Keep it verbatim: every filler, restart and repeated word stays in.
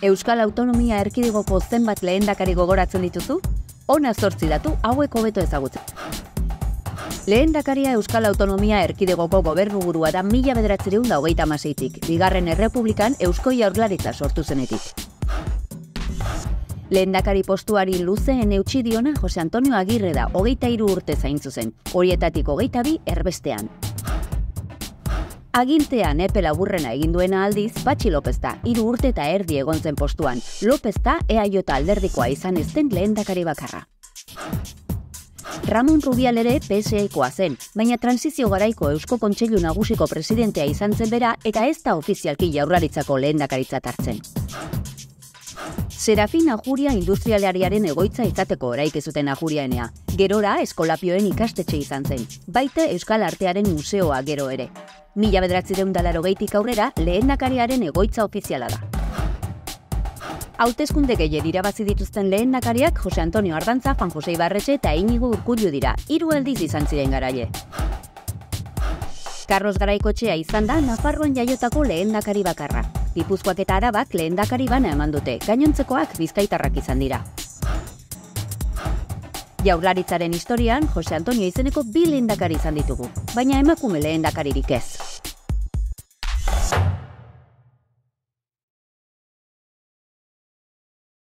Euskal Autonomia Erkidegoko zenbat lehendakari gogoratzen dituzu? Hona zortzi datu hauek hobeto ezagutzen. Lehendakaria Euskal Autonomia Erkidegoko gobernuburua da mila bederatziehun eta hogeita hamaseitik, bigarren errepublikan Eusko Jaurlaritza sortu zenetik. Lehendakari postuari luzeen eutsi diona Jose Antonio Agirre da, hogeita hiru urte zaintzu zen, horietatik hogeita bi erbestean. Agintean epe laburrena egin duena aldiz, Patxi López da, hiru urte eta erdi egon zen postuan. López da E A J alderdikoa izan ez den lehendakari bakarra. Ramon Rubial ere P S Ekoa zen, baina transizio garaiko Eusko Kontseilu Nagusiko presidentea izan zen bera eta ez da ofizialki Jaurlaritzako lehendakaritzat hartzen. Serafin Ajuria industrialariaren egoitza izateko oraik zuten Ajuriaenea. Gerora Eskolapioen ikastetxe izan zen, baita Euskal Artearen Museoa gero ere. Mila bederatziehun eta laurogeitik aurrera lehendakariaren egoitza ofiziala da. Hauteskunde gehien irabazi dituzten lehendakariak Jose Antonio Ardantza, Juan Jose Ibarretxe eta Iñigo Urkullu dira, hiru aldiz izan ziren garaile. Carlos Garaikoetxea izan da Nafarroan jaiotako lehendakari bakarra. Gipuzkoak eta Arabak lehendakari bana eman dute, gainontzekoak bizkaitarrak izan dira. Jaurlaritzaren historian Jose Antonio izeneko bi lehendakari izan ditugu, baina emakume lehendakaririk ez.